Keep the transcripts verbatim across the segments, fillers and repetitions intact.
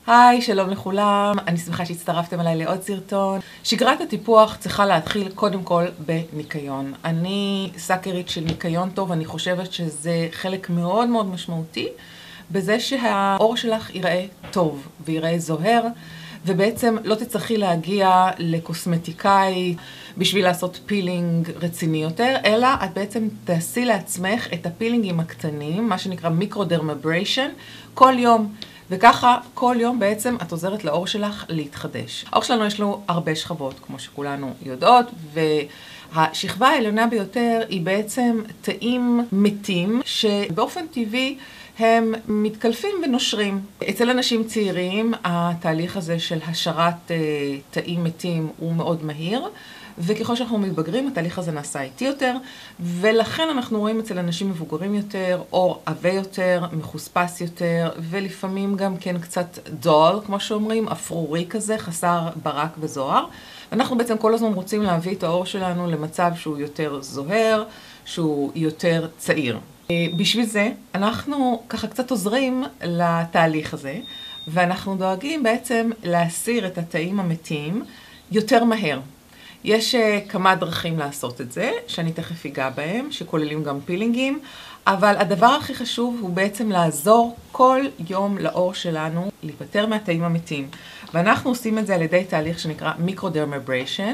היי, שלום לכולם, אני שמחה שהצטרפתם אליי לעוד סרטון. שגרת הטיפוח צריכה להתחיל קודם כל בניקיון. אני סאקרית של ניקיון טוב, אני חושבת שזה חלק מאוד מאוד משמעותי בזה שהאור שלך ייראה טוב וייראה זוהר, ובעצם לא תצטרכי להגיע לקוסמטיקאי בשביל לעשות פילינג רציני יותר, אלא את בעצם תעשי לעצמך את הפילינגים הקטנים, מה שנקרא מיקרודרמבריישן, כל יום. וככה כל יום בעצם את עוזרת לאור שלך להתחדש. האור שלנו יש לו הרבה שכבות, כמו שכולנו יודעות, והשכבה העליונה ביותר היא בעצם תאים מתים, שבאופן טבעי הם מתקלפים ונושרים. אצל אנשים צעירים התהליך הזה של השארת תאים מתים הוא מאוד מהיר, וככל שאנחנו מתבגרים התהליך הזה נעשה איטי יותר, ולכן אנחנו רואים אצל אנשים מבוגרים יותר, אור עבה יותר, מחוספס יותר, ולפעמים גם כן קצת דול, כמו שאומרים, אפרורי כזה, חסר ברק וזוהר. אנחנו בעצם כל הזמן רוצים להביא את האור שלנו למצב שהוא יותר זוהר, שהוא יותר צעיר. בשביל זה אנחנו ככה קצת עוזרים לתהליך הזה, ואנחנו דואגים בעצם להסיר את התאים המתים יותר מהר. יש uh, כמה דרכים לעשות את זה, שאני תכף אגע בהם, שכוללים גם פילינגים, אבל הדבר הכי חשוב הוא בעצם לעזור כל יום לאור שלנו להיפטר מהתאים המתים. ואנחנו עושים את זה על ידי תהליך שנקרא מיקרודרמבריישן,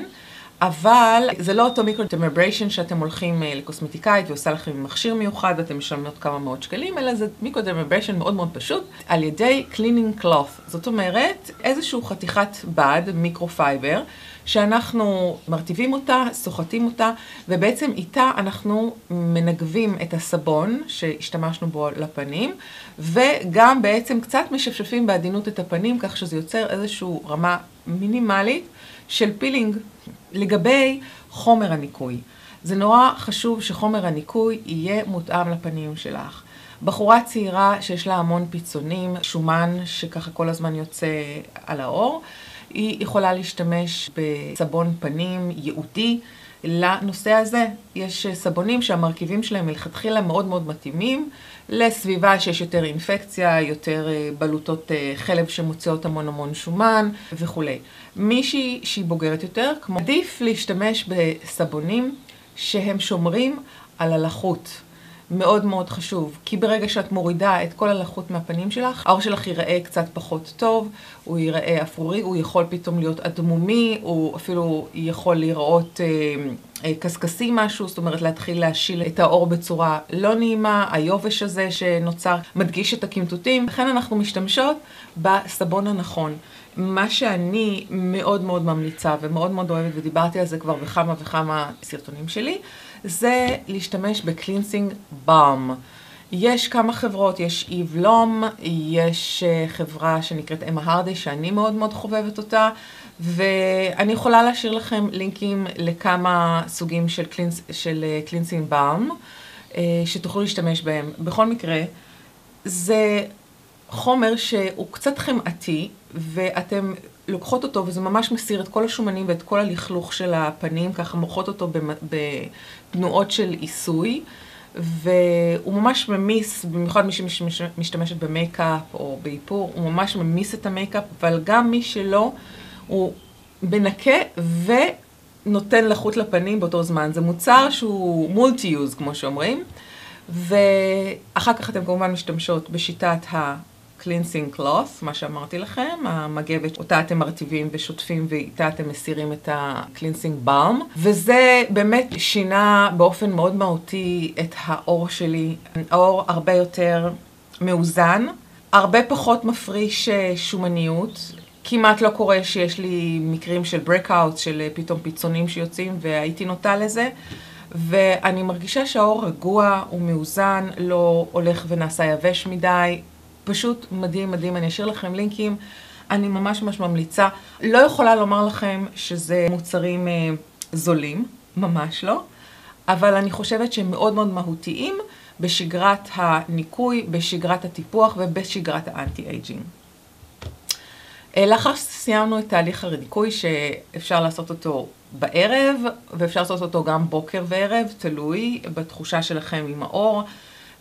אבל זה לא אותו מיקרודרמבריישן שאתם הולכים uh, לקוסמטיקאית ועושה לכם מכשיר מיוחד ואתם משלמים עוד כמה מאות שקלים, אלא זה מיקרודרמבריישן מאוד מאוד פשוט, על ידי cleaning cloth. זאת אומרת, איזשהו חתיכת בד, מיקרופייבר, שאנחנו מרטיבים אותה, סוחטים אותה, ובעצם איתה אנחנו מנגבים את הסבון שהשתמשנו בו לפנים, וגם בעצם קצת משפשפים בעדינות את הפנים, כך שזה יוצר איזושהי רמה מינימלית של פילינג. לגבי חומר הניקוי, זה נורא חשוב שחומר הניקוי יהיה מותאם לפנים שלך. בחורה צעירה שיש לה המון פיצונים, שומן שככה כל הזמן יוצא על האור, היא יכולה להשתמש בסבון פנים ייעודי לנושא הזה. יש סבונים שהמרכיבים שלהם מלכתחילה מאוד מאוד מתאימים לסביבה שיש יותר אינפקציה, יותר בלוטות חלב שמוציאות המון המון שומן וכו'. מישהי שהיא בוגרת יותר, כמו עדיף להשתמש בסבונים שהם שומרים על הלחות. מאוד מאוד חשוב, כי ברגע שאת מורידה את כל הלחות מהפנים שלך, האור שלך ייראה קצת פחות טוב, הוא ייראה אפרורי, הוא יכול פתאום להיות אדמומי, הוא אפילו יכול לראות אה, אה, קסקסי משהו, זאת אומרת להתחיל להשיל את האור בצורה לא נעימה, היובש הזה שנוצר מדגיש את הקמטוטים, לכן אנחנו משתמשות בסבון הנכון. מה שאני מאוד מאוד ממליצה ומאוד מאוד אוהבת, ודיברתי על זה כבר בכמה וכמה סרטונים שלי, זה להשתמש בקלינסינג באם. יש כמה חברות, יש איב לום, יש חברה שנקראת אמה הרדי, שאני מאוד מאוד חובבת אותה, ואני יכולה להשאיר לכם לינקים לכמה סוגים של, קלינס, של קלינסינג באם, שתוכלו להשתמש בהם. בכל מקרה, זה חומר שהוא קצת חמאתי, ואתם לוקחות אותו, וזה ממש מסיר את כל השומנים ואת כל הלכלוך של הפנים, ככה מורחות אותו בתנועות של עיסוי, והוא ממש ממיס, במיוחד מי שמשתמשת במייקאפ או באיפור, הוא ממש ממיס את המייקאפ, אבל גם מי שלא, הוא מנקה ונותן לחות לפנים באותו זמן. זה מוצר שהוא מולטי-יוז, כמו שאומרים, ואחר כך אתם כמובן משתמשות בשיטת ה... cleansing cloth, מה שאמרתי לכם, המגבת אותה אתם מרטיבים ושוטפים ואיתה אתם מסירים את ה-cleansing balm, וזה באמת שינה באופן מאוד מהותי את האור שלי. האור הרבה יותר מאוזן, הרבה פחות מפריש שומניות, כמעט לא קורה שיש לי מקרים של breakouts, של פתאום פיצונים שיוצאים, והייתי נוטה לזה, ואני מרגישה שהאור רגוע ומאוזן, לא הולך ונעשה יבש מדי, פשוט מדהים, מדהים. אני אשאיר לכם לינקים, אני ממש ממש ממליצה. לא יכולה לומר לכם שזה מוצרים אה, זולים, ממש לא, אבל אני חושבת שהם מאוד מאוד מהותיים בשגרת הניקוי, בשגרת הטיפוח ובשגרת האנטי-אייג'ינג. אה, לאחר שסיימנו את תהליך הניקוי, שאפשר לעשות אותו בערב, ואפשר לעשות אותו גם בוקר וערב, תלוי בתחושה שלכם עם האור.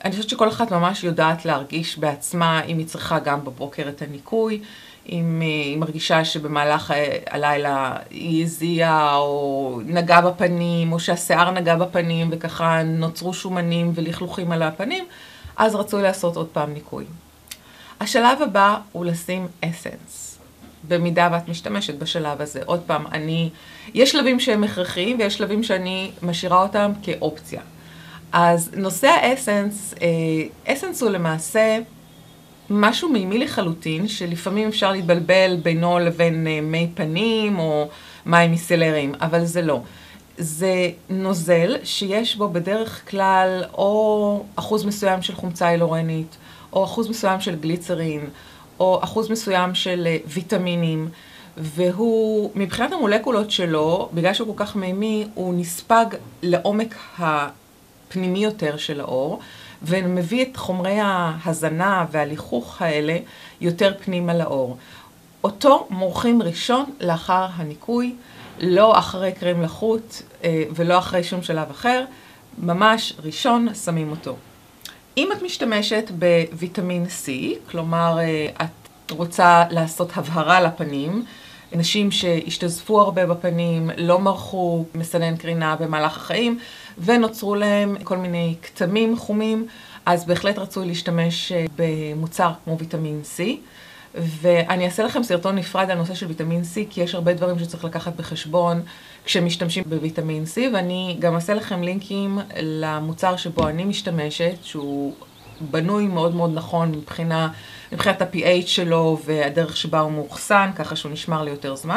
אני חושבת שכל אחת ממש יודעת להרגיש בעצמה אם היא צריכה גם בבוקר את הניקוי, אם היא מרגישה שבמהלך הלילה היא הזיעה או נגעה בפנים, או שהשיער נגע בפנים וככה נוצרו שומנים ולכלוכים על הפנים, אז רצוי לעשות עוד פעם ניקוי. השלב הבא הוא לשים אסנס. במידה ואת משתמשת בשלב הזה. עוד פעם, אני, יש שלבים שהם הכרחיים ויש שלבים שאני משאירה אותם כאופציה. אז נושא האסנס, אסנס הוא למעשה משהו מימי לחלוטין, שלפעמים אפשר להתבלבל בינו לבין מי פנים או מים מיסלריים, אבל זה לא. זה נוזל שיש בו בדרך כלל או אחוז מסוים של חומצה הילורנית, או אחוז מסוים של גליצרין, או אחוז מסוים של ויטמינים, והוא, מבחינת המולקולות שלו, בגלל שהוא כל כך מימי, הוא נספג לעומק הפנימי יותר של האור, ומביא את חומרי ההזנה והליכוך האלה יותר פנימה לאור. אותו מורחים ראשון לאחר הניקוי, לא אחרי קרם לחוט ולא אחרי שום שלב אחר, ממש ראשון שמים אותו. אם את משתמשת בוויטמין C, כלומר את רוצה לעשות הבהרה לפנים, נשים שהשתזפו הרבה בפנים, לא מרחו מסנן קרינה במהלך החיים, ונוצרו להם כל מיני כתמים חומים, אז בהחלט רצוי להשתמש במוצר כמו ויטמין C. ואני אעשה לכם סרטון נפרד על נושא של ויטמין C, כי יש הרבה דברים שצריך לקחת בחשבון כשמשתמשים בוויטמין C, ואני גם אעשה לכם לינקים למוצר שבו אני משתמשת, שהוא בנוי מאוד מאוד נכון מבחינה, מבחינת ה-פי אייץ' שלו והדרך שבה הוא מאוחסן, ככה שהוא נשמר ליותר זמן.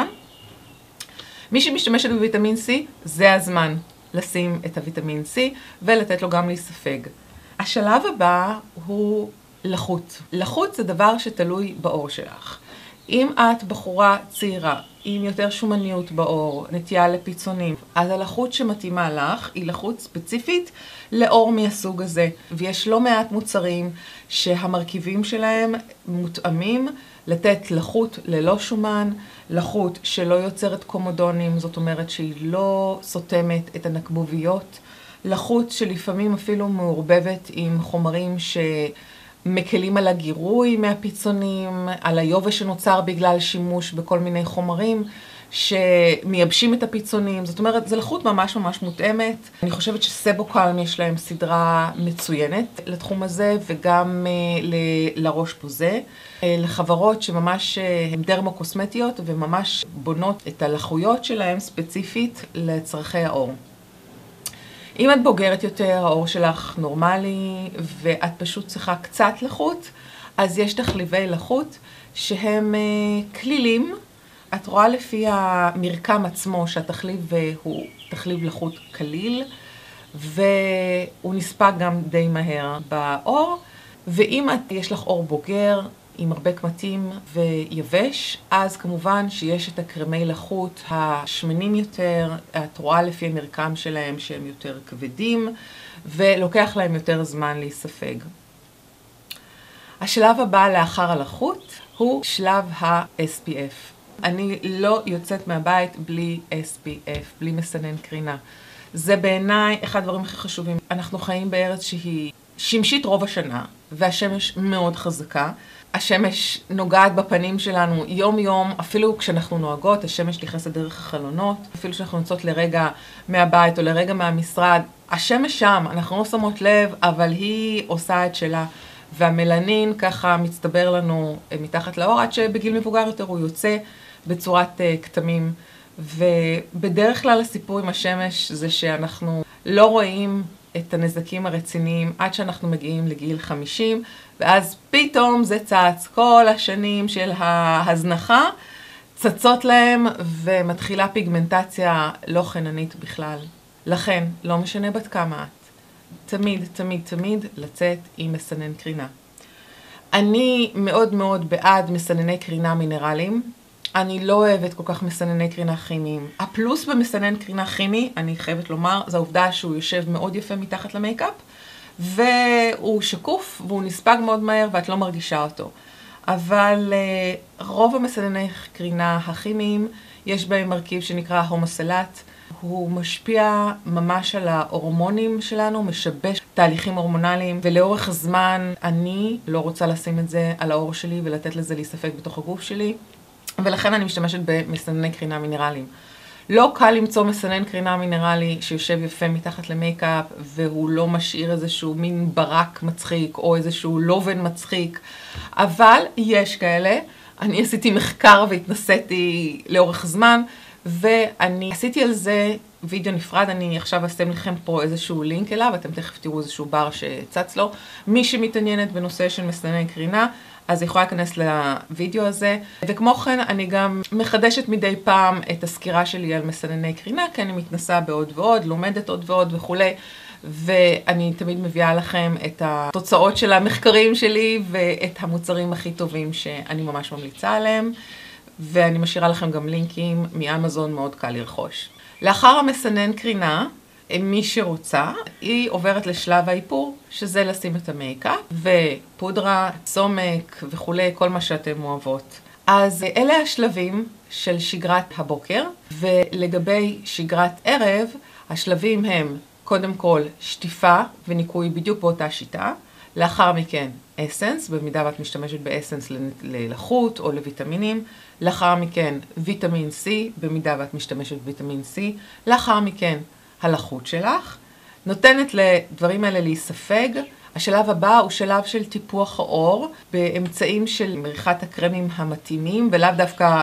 מי שמשתמשת בוויטמין C, זה הזמן לשים את הוויטמין C ולתת לו גם להיספג. השלב הבא הוא לחות. לחות זה דבר שתלוי בעור שלך. אם את בחורה צעירה, עם יותר שומניות בעור, נטייה לפיצונים, אז הלחות שמתאימה לך היא לחות ספציפית לעור מהסוג הזה. ויש לא מעט מוצרים שהמרכיבים שלהם מותאמים לתת לחות ללא שומן, לחות שלא יוצרת קומודונים, זאת אומרת שהיא לא סותמת את הנקבוביות, לחות שלפעמים אפילו מעורבבת עם חומרים ש... מקלים על הגירוי מהפיצונים, על היובש שנוצר בגלל שימוש בכל מיני חומרים שמייבשים את הפיצונים. זאת אומרת, זו לחות ממש ממש מותאמת. אני חושבת שסבוקלם יש להם סדרה מצוינת לתחום הזה, וגם לראש פוזה, לחברות שממש הן דרמו-קוסמטיות וממש בונות את הלחויות שלהם ספציפית לצרכי העור. אם את בוגרת יותר, העור שלך נורמלי, ואת פשוט צריכה קצת לחות, אז יש תחליבי לחות שהם כלילים. את רואה לפי המרקם עצמו שהתחליב הוא תחליב לחות כליל, והוא נספג גם די מהר בעור. ואם את, יש לך עור בוגר עם הרבה קמטים ויבש, אז כמובן שיש את הקרמי לחות השמנים יותר, את רואה לפי המרקם שלהם שהם יותר כבדים, ולוקח להם יותר זמן להיספג. השלב הבא לאחר הלחות הוא שלב ה-אס פי אף. אני לא יוצאת מהבית בלי אס פי אף, בלי מסנן קרינה. זה בעיניי אחד הדברים הכי חשובים. אנחנו חיים בארץ שהיא שמשית רוב השנה, והשמש מאוד חזקה. השמש נוגעת בפנים שלנו יום יום, אפילו כשאנחנו נוהגות, השמש נכנסת דרך החלונות, אפילו כשאנחנו יוצאות לרגע מהבית או לרגע מהמשרד, השמש שם, אנחנו לא שמות לב, אבל היא עושה את שלה, והמלנין ככה מצטבר לנו מתחת לאור, עד שבגיל מבוגר יותר הוא יוצא בצורת כתמים, ובדרך כלל הסיפור עם השמש זה שאנחנו לא רואים את הנזקים הרציניים עד שאנחנו מגיעים לגיל חמישים, ואז פתאום זה צץ, כל השנים של ההזנחה צצות להם ומתחילה פיגמנטציה לא חיננית בכלל. לכן, לא משנה בת כמה את, תמיד, תמיד, תמיד לצאת עם מסנן קרינה. אני מאוד מאוד בעד מסנני קרינה מינרליים. אני לא אוהבת כל כך מסנני קרינה כימיים. הפלוס במסנן קרינה כימי, אני חייבת לומר, זה העובדה שהוא יושב מאוד יפה מתחת למייקאפ, והוא שקוף והוא נספג מאוד מהר ואת לא מרגישה אותו. אבל רוב המסנני קרינה הכימיים יש בהם מרכיב שנקרא הומוסלט. הוא משפיע ממש על ההורמונים שלנו, משבש תהליכים הורמונליים, ולאורך הזמן אני לא רוצה לשים את זה על העור שלי ולתת לזה להיספק בתוך הגוף שלי, ולכן אני משתמשת במסנני קרינה מינרליים. לא קל למצוא מסנן קרינה מינרלי שיושב יפה מתחת למייקאפ, והוא לא משאיר איזשהו מין ברק מצחיק או איזשהו לובן מצחיק, אבל יש כאלה. אני עשיתי מחקר והתנסיתי לאורך זמן, ואני עשיתי על זה וידאו נפרד. אני עכשיו אשים לכם פה איזשהו לינק אליו, אתם תכף תראו איזשהו בר שצץ לו. מי שמתעניינת בנושא של מסנני קרינה, אז יכולה להיכנס לוידאו הזה. וכמו כן, אני גם מחדשת מדי פעם את הסקירה שלי על מסנני קרינה, כי אני מתנסה בעוד ועוד, לומדת עוד ועוד וכולי. ואני תמיד מביאה לכם את התוצאות של המחקרים שלי ואת המוצרים הכי טובים שאני ממש ממליצה עליהם. ואני משאירה לכם גם לינקים מאמזון, מאוד קל לרכוש. לאחר המסנן קרינה, מי שרוצה, היא עוברת לשלב האיפור, שזה לשים את המייקאפ, ופודרה, סומק וכולי, כל מה שאתם אוהבות. אז אלה השלבים של שגרת הבוקר, ולגבי שגרת ערב, השלבים הם קודם כל שטיפה וניקוי בדיוק באותה שיטה, לאחר מכן אסנס, במידה ואת משתמשת באסנס ללחות או לויטמינים, לאחר מכן ויטמין C, במידה ואת משתמשת בוויטמין C, לאחר מכן הלחות שלך, נותנת לדברים האלה להיספג. השלב הבא הוא שלב של טיפוח העור, באמצעים של מריחת הקרמים המתאימים, ולאו דווקא